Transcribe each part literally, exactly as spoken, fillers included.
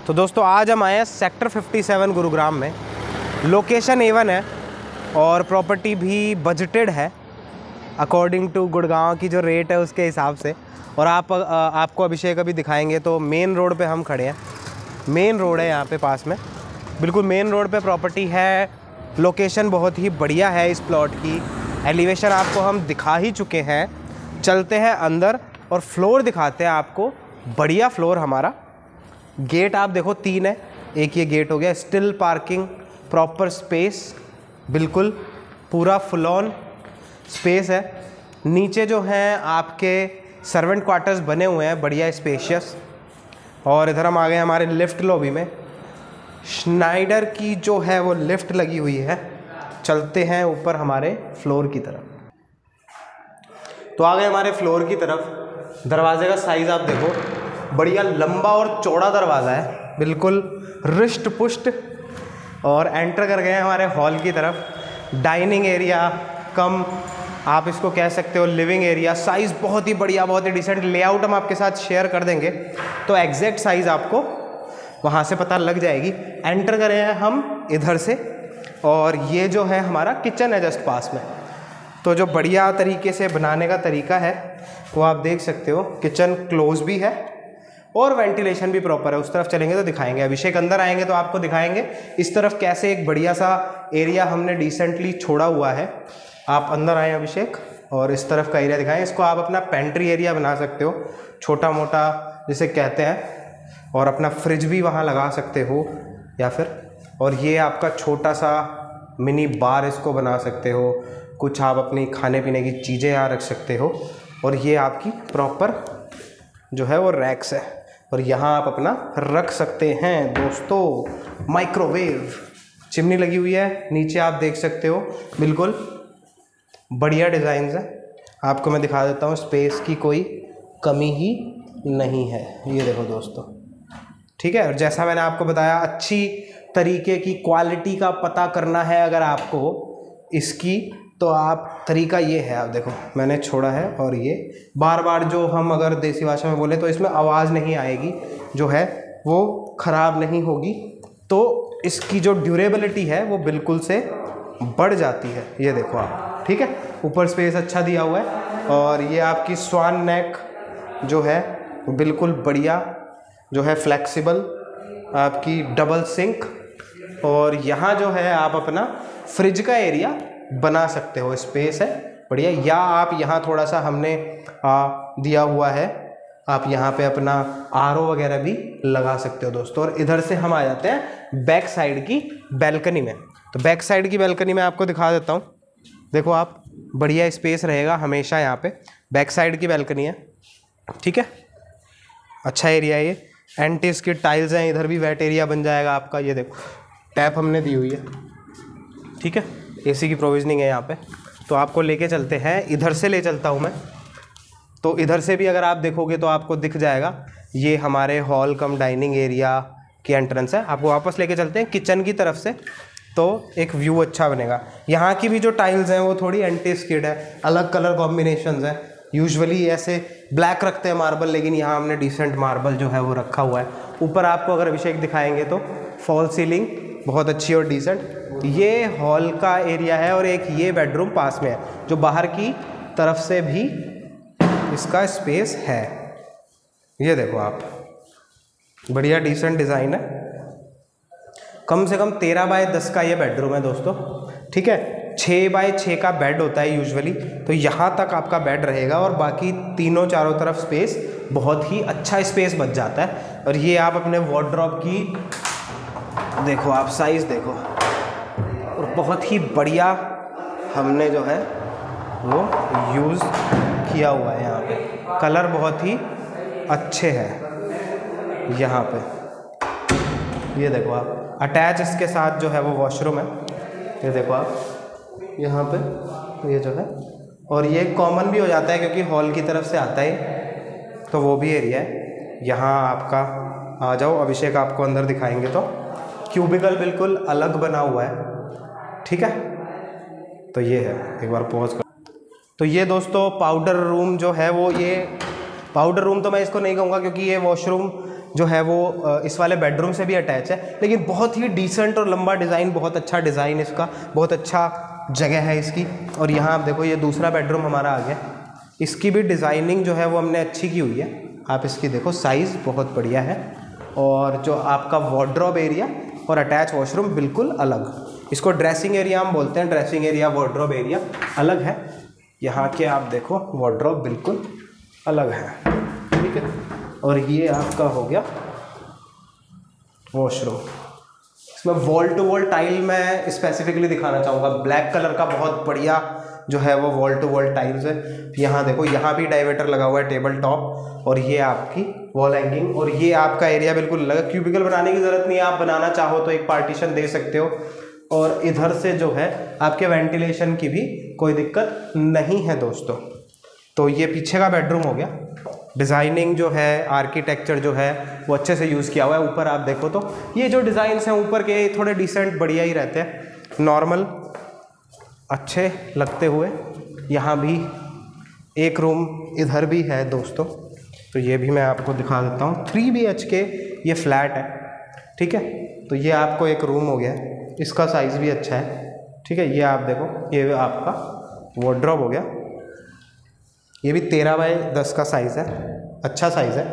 तो दोस्तों आज हम आए हैं सेक्टर सत्तावन गुरुग्राम में। लोकेशन ए वन है और प्रॉपर्टी भी बजटेड है अकॉर्डिंग टू गुड़गांव की जो रेट है उसके हिसाब से। और आप आपको अभिषेक अभी दिखाएंगे। तो मेन रोड पे हम खड़े हैं, मेन रोड है यहाँ पे पास में, बिल्कुल मेन रोड पे प्रॉपर्टी है। लोकेशन बहुत ही बढ़िया है इस प्लॉट की। एलिवेशन आपको हम दिखा ही चुके हैं। चलते हैं अंदर और फ्लोर दिखाते हैं आपको। बढ़िया फ्लोर हमारा। गेट आप देखो तीन है, एक ये गेट हो गया। स्टिल पार्किंग, प्रॉपर स्पेस, बिल्कुल पूरा फुल ऑन स्पेस है। नीचे जो हैं आपके सर्वेंट क्वार्टर्स बने हुए हैं, बढ़िया स्पेशियस। और इधर हम आ गए हमारे लिफ्ट लॉबी में। श्नाइडर की जो है वो लिफ्ट लगी हुई है। चलते हैं ऊपर हमारे फ्लोर की तरफ। तो आ गए हमारे फ्लोर की तरफ। दरवाजे का साइज़ आप देखो, बढ़िया लंबा और चौड़ा दरवाज़ा है, बिल्कुल रिष्ट पुष्ट। और एंटर कर गए हैं हमारे हॉल की तरफ। डाइनिंग एरिया कम आप इसको कह सकते हो लिविंग एरिया। साइज़ बहुत ही बढ़िया, बहुत ही डिसेंट। लेआउट हम आपके साथ शेयर कर देंगे तो एग्जैक्ट साइज़ आपको वहाँ से पता लग जाएगी। एंटर करें हैं हम इधर से और ये जो है हमारा किचन है जस्ट पास में। तो जो बढ़िया तरीके से बनाने का तरीका है वो आप देख सकते हो। किचन क्लोज भी है और वेंटिलेशन भी प्रॉपर है। उस तरफ चलेंगे तो दिखाएंगे। अभिषेक अंदर आएंगे तो आपको दिखाएंगे इस तरफ कैसे एक बढ़िया सा एरिया हमने डिसेंटली छोड़ा हुआ है। आप अंदर आए अभिषेक और इस तरफ का एरिया दिखाएं। इसको आप अपना पेंट्री एरिया बना सकते हो, छोटा मोटा जिसे कहते हैं। और अपना फ्रिज भी वहाँ लगा सकते हो या फिर, और ये आपका छोटा सा मिनी बार इसको बना सकते हो। कुछ आप अपनी खाने पीने की चीज़ें यहाँ रख सकते हो। और ये आपकी प्रॉपर जो है वो रैक्स है और यहाँ आप अपना रख सकते हैं दोस्तों। माइक्रोवेव, चिमनी लगी हुई है नीचे, आप देख सकते हो। बिल्कुल बढ़िया डिज़ाइन है। आपको मैं दिखा देता हूँ, स्पेस की कोई कमी ही नहीं है। ये देखो दोस्तों, ठीक है। और जैसा मैंने आपको बताया, अच्छी तरीके की क्वालिटी का पता करना है अगर आपको इसकी, तो आप तरीका ये है। आप देखो मैंने छोड़ा है और ये बार बार जो हम अगर देसी भाषा में बोले तो इसमें आवाज़ नहीं आएगी, जो है वो ख़राब नहीं होगी। तो इसकी जो ड्यूरेबिलिटी है वो बिल्कुल से बढ़ जाती है। ये देखो आप, ठीक है। ऊपर स्पेस अच्छा दिया हुआ है। और ये आपकी स्वान नेक जो है बिल्कुल बढ़िया, जो है फ्लेक्सिबल आपकी डबल सिंक। और यहाँ जो है आप अपना फ्रिज का एरिया बना सकते हो, स्पेस है बढ़िया। या आप यहाँ थोड़ा सा हमने आ, दिया हुआ है, आप यहाँ पे अपना आर ओ वगैरह भी लगा सकते हो दोस्तों। और इधर से हम आ जाते हैं बैक साइड की बैल्कनी में। तो बैक साइड की बैल्कनी में आपको दिखा देता हूँ। देखो आप, बढ़िया स्पेस रहेगा हमेशा यहाँ पे। बैक साइड की बैल्कनी है, ठीक है। अच्छा एरिया है ये। एंटीस की टाइल्स हैं, इधर भी वेट एरिया बन जाएगा आपका। ये देखो टैप हमने दी हुई है, ठीक है। एसी की प्रोविजनिंग है यहाँ पे। तो आपको लेके चलते हैं, इधर से ले चलता हूँ मैं। तो इधर से भी अगर आप देखोगे तो आपको दिख जाएगा ये हमारे हॉल कम डाइनिंग एरिया की एंट्रेंस है। आपको वापस लेके चलते हैं किचन की तरफ से, तो एक व्यू अच्छा बनेगा। यहाँ की भी जो टाइल्स हैं वो थोड़ी एंटी स्किड है, अलग कलर कॉम्बिनेशंस हैं। यूजुअली ऐसे ब्लैक रखते हैं मार्बल, लेकिन यहाँ हमने डिसेंट मार्बल जो है वो रखा हुआ है। ऊपर आपको अगर अभिषेक दिखाएंगे तो फॉल सीलिंग बहुत अच्छी और डिसेंट। ये हॉल का एरिया है और एक ये बेडरूम पास में है, जो बाहर की तरफ से भी इसका स्पेस है। ये देखो आप, बढ़िया डिसेंट डिज़ाइन है। कम से कम तेरह बाय दस का ये बेडरूम है दोस्तों, ठीक है। छः बाय छः का बेड होता है यूजुअली, तो यहाँ तक आपका बेड रहेगा और बाकी तीनों चारों तरफ स्पेस, बहुत ही अच्छा स्पेस बच जाता है। और ये आप अपने वार्डरोब की देखो, आप साइज़ देखो, और बहुत ही बढ़िया हमने जो है वो यूज़ किया हुआ है। यहाँ पे कलर बहुत ही अच्छे हैं यहाँ पे। ये देखो आप, अटैच इसके साथ जो है वो वॉशरूम है। ये देखो आप यहाँ पे, ये जो है। और ये कॉमन भी हो जाता है क्योंकि हॉल की तरफ से आता है, तो वो भी एरिया है। यहाँ आपका आ जाओ, अभिषेक आपको अंदर दिखाएंगे तो क्यूबिकल बिल्कुल अलग बना हुआ है, ठीक है। तो ये है, एक बार पॉज कर। तो ये दोस्तों पाउडर रूम जो है वो, ये पाउडर रूम तो मैं इसको नहीं कहूँगा क्योंकि ये वॉशरूम जो है वो इस वाले बेडरूम से भी अटैच है, लेकिन बहुत ही डिसेंट और लंबा डिज़ाइन, बहुत अच्छा डिज़ाइन इसका, बहुत अच्छा जगह है इसकी। और यहाँ आप देखो ये दूसरा बेडरूम हमारा आ गया, इसकी भी डिज़ाइनिंग जो है वो हमने अच्छी की हुई है। आप इसकी देखो साइज़ बहुत बढ़िया है, और जो आपका वार्डरोब एरिया और अटैच वॉशरूम बिल्कुल अलग, इसको ड्रेसिंग एरिया हम बोलते हैं, ड्रेसिंग एरिया वार्डरोब एरिया अलग है। यहाँ के आप देखो वार्डरोब बिल्कुल अलग है, ठीक है। और ये आपका हो गया वॉशरूम। इसमें वॉल टू वॉल टाइल मैं स्पेसिफिकली दिखाना चाहूँगा, ब्लैक कलर का बहुत बढ़िया जो है वो वॉल टू वॉल टाइल्स है। यहाँ देखो यहाँ भी डाइवर्टर लगा हुआ है टेबल टॉप, और ये आपकी वॉल हैंगिंग, और ये आपका एरिया बिल्कुल अलग। क्यूबिकल बनाने की ज़रूरत नहीं है, आप बनाना चाहो तो एक पार्टीशन दे सकते हो। और इधर से जो है आपके वेंटिलेशन की भी कोई दिक्कत नहीं है दोस्तों। तो ये पीछे का बेडरूम हो गया। डिज़ाइनिंग जो है, आर्किटेक्चर जो है वो अच्छे से यूज़ किया हुआ है। ऊपर आप देखो तो ये जो डिज़ाइंस हैं ऊपर के थोड़े डिसेंट बढ़िया ही रहते हैं, नॉर्मल अच्छे लगते हुए। यहाँ भी एक रूम इधर भी है दोस्तों, तो ये भी मैं आपको दिखा देता हूँ। थ्री बी एच के ये फ्लैट है, ठीक है। तो ये आपको एक रूम हो गया, इसका साइज़ भी अच्छा है, ठीक है। ये आप देखो ये आपका वार्डरोब हो गया, ये भी तेरह बाई दस का साइज़ है, अच्छा साइज़ है।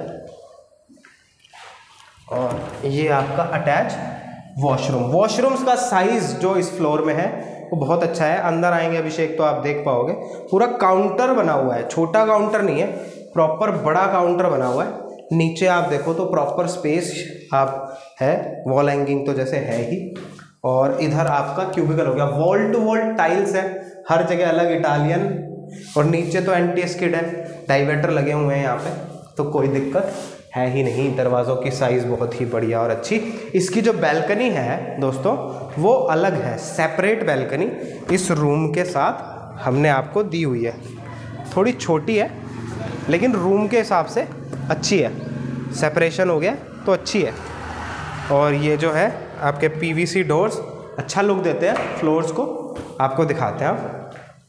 और ये आपका अटैच वॉशरूम, वॉशरूम्स का साइज़ जो इस फ्लोर में है वो बहुत अच्छा है। अंदर आएंगे अभिषेक तो आप देख पाओगे, पूरा काउंटर बना हुआ है, छोटा काउंटर नहीं है, प्रॉपर बड़ा काउंटर बना हुआ है। नीचे आप देखो तो प्रॉपर स्पेस आप है, वॉल हैंगिंग तो जैसे है ही। और इधर आपका क्यूबिकल हो गया, वॉल टू वॉल टाइल्स है हर जगह अलग, इटालियन। और नीचे तो एंटी स्किड है, डाइवर्टर लगे हुए हैं यहाँ पे, तो कोई दिक्कत है ही नहीं। दरवाज़ों की साइज़ बहुत ही बढ़िया और अच्छी। इसकी जो बैल्कनी है दोस्तों वो अलग है, सेपरेट बैल्कनी इस रूम के साथ हमने आपको दी हुई है। थोड़ी छोटी है लेकिन रूम के हिसाब से अच्छी है, सेपरेशन हो गया तो अच्छी है। और ये जो है आपके पीवीसी डोर्स अच्छा लुक देते हैं फ्लोर्स को, आपको दिखाते हैं आप।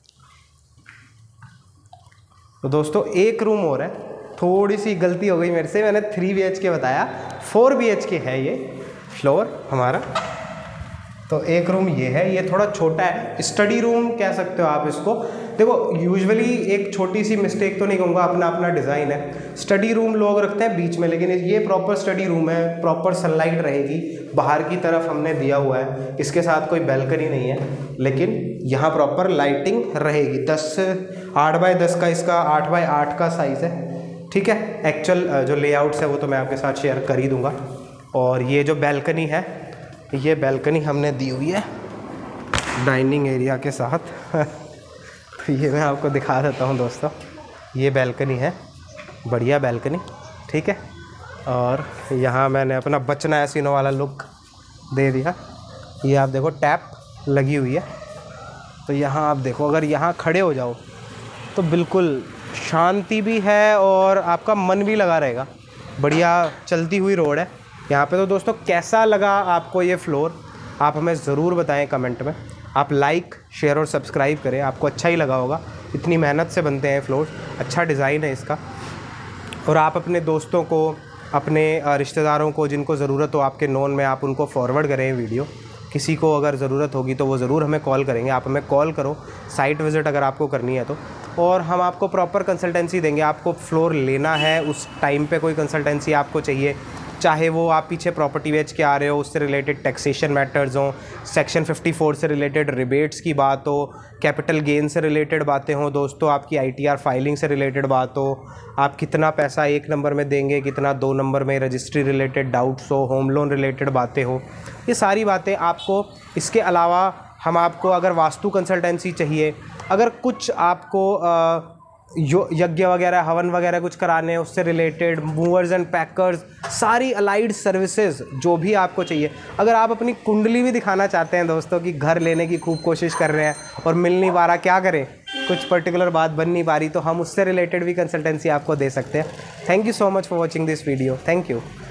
तो दोस्तों एक रूम और है, थोड़ी सी गलती हो गई मेरे से, मैंने थ्री बी एच के बताया, फोर बी एच के है ये फ्लोर हमारा। तो एक रूम ये है, ये थोड़ा छोटा है, स्टडी रूम कह सकते हो आप इसको। देखो यूजुअली एक छोटी सी मिस्टेक तो नहीं कहूँगा, अपना अपना डिज़ाइन है। स्टडी रूम लोग रखते हैं बीच में, लेकिन ये प्रॉपर स्टडी रूम है, प्रॉपर सनलाइट रहेगी, बाहर की तरफ हमने दिया हुआ है। इसके साथ कोई बैल्कनी नहीं है, लेकिन यहाँ प्रॉपर लाइटिंग रहेगी। दस आठ बाई दस का इसका आठ बाई आठ का साइज़ है, ठीक है। एक्चुअल जो लेआउट्स है वो तो मैं आपके साथ शेयर कर ही दूँगा। और ये जो बैल्कनी है, ये बैल्कनी हमने दी हुई है डाइनिंग एरिया के साथ। ये मैं आपको दिखा देता हूँ दोस्तों, ये बैल्कनी है, बढ़िया बैल्कनी, ठीक है। और यहाँ मैंने अपना बचना एसिनो वाला लुक दे दिया। ये आप देखो टैप लगी हुई है, तो यहाँ आप देखो अगर यहाँ खड़े हो जाओ तो बिल्कुल शांति भी है और आपका मन भी लगा रहेगा। बढ़िया चलती हुई रोड है यहाँ पे। तो दोस्तों कैसा लगा आपको ये फ्लोर, आप हमें ज़रूर बताएं कमेंट में। आप लाइक शेयर और सब्सक्राइब करें, आपको अच्छा ही लगा होगा, इतनी मेहनत से बनते हैं फ्लोर, अच्छा डिज़ाइन है इसका। और आप अपने दोस्तों को, अपने रिश्तेदारों को जिनको ज़रूरत हो आपके नोन में, आप उनको फॉरवर्ड करें वीडियो। किसी को अगर ज़रूरत होगी तो वो ज़रूर हमें कॉल करेंगे, आप हमें कॉल करो, साइट विज़िट अगर आपको करनी है तो, और हम आपको प्रॉपर कंसल्टेंसी देंगे। आपको फ्लोर लेना है, उस टाइम पे कोई कंसल्टेंसी आपको चाहिए, चाहे वो आप पीछे प्रॉपर्टी बेच के आ रहे हो, उससे रिलेटेड टैक्सेशन मैटर्स हों, सेक्शन फिफ्टी फोर से रिलेटेड रिबेट्स की बात हो, कैपिटल गेन से रिलेटेड बातें हों दोस्तों, आपकी आईटीआर फाइलिंग से रिलेटेड बात हो, आप कितना पैसा एक नंबर में देंगे, कितना दो नंबर में, रजिस्ट्री रिलेटेड डाउट्स हो, होम लोन रिलेटेड बातें हो, ये सारी बातें आपको। इसके अलावा हम आपको अगर वास्तु कंसल्टेंसी चाहिए, अगर कुछ आपको आ, यो यज्ञ वगैरह, हवन वगैरह कुछ कराने हैं, उससे रिलेटेड मूवर्स एंड पैकर्स, सारी अलाइड सर्विसेज जो भी आपको चाहिए। अगर आप अपनी कुंडली भी दिखाना चाहते हैं दोस्तों कि घर लेने की खूब कोशिश कर रहे हैं और मिल नहीं पा रहा, क्या करें, कुछ पर्टिकुलर बात बन नहीं पा रही, तो हम उससे रिलेटेड भी कंसल्टेंसी आपको दे सकते हैं। Thank you so much for watching this video, thank you.